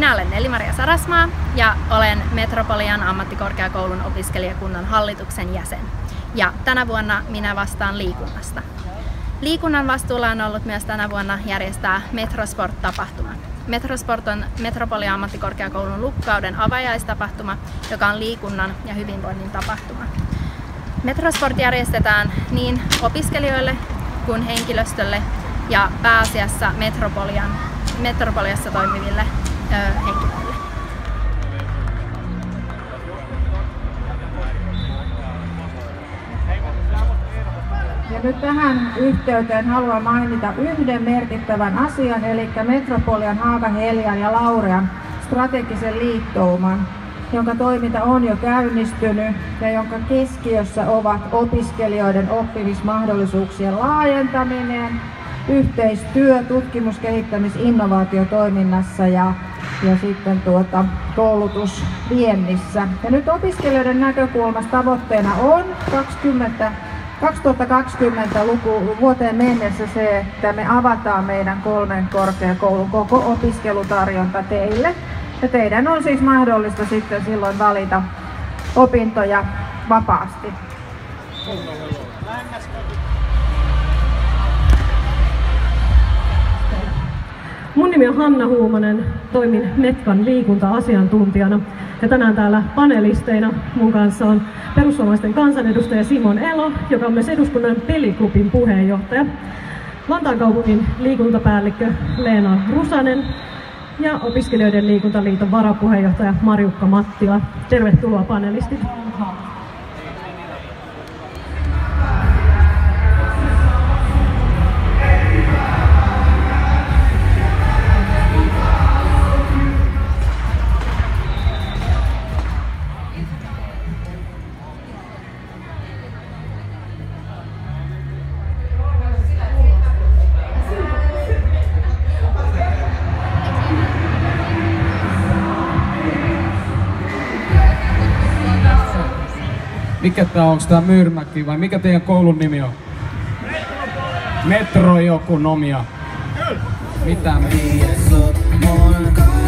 Minä olen Neli-Maria Sarasmaa ja olen Metropolian ammattikorkeakoulun opiskelijakunnan hallituksen jäsen. Ja tänä vuonna minä vastaan liikunnasta. Liikunnan vastuulla on ollut myös tänä vuonna järjestää Metrosport-tapahtuma. Metrosport on Metropolian ammattikorkeakoulun lukkauden avajaistapahtuma, joka on liikunnan ja hyvinvoinnin tapahtuma. Metrosport järjestetään niin opiskelijoille kuin henkilöstölle ja pääasiassa Metropoliassa toimiville henkilöille. Ja nyt tähän yhteyteen haluan mainita yhden merkittävän asian, eli Metropolian, Haaga-Heelian ja Laurean strategisen liittouman, jonka toiminta on jo käynnistynyt ja jonka keskiössä ovat opiskelijoiden oppimismahdollisuuksien laajentaminen, yhteistyö tutkimus-, kehittämis-, innovaatiotoiminnassa ja sitten koulutusviennissä. Ja nyt opiskelijoiden näkökulmasta tavoitteena on 2020 vuoteen mennessä se, että me avataan meidän 3 korkeakoulun koko opiskelutarjonta teille. Ja teidän on siis mahdollista sitten silloin valita opintoja vapaasti. Mun nimi on Hanna Huumonen, toimin Metkan liikunta-asiantuntijana ja tänään täällä panelisteina mun kanssa on perussuomalaisten kansanedustaja Simon Elo, joka on myös eduskunnan peliklubin puheenjohtaja, Vantaan kaupungin liikuntapäällikkö Leena Rusanen ja Opiskelijoiden liikuntaliiton varapuheenjohtaja Marjukka Mattila. Tervetuloa panelistit. Mikä tää on? Onks tää Myyrmäki vai mikä teidän koulun nimi on? Metrojokunomia. Mitä?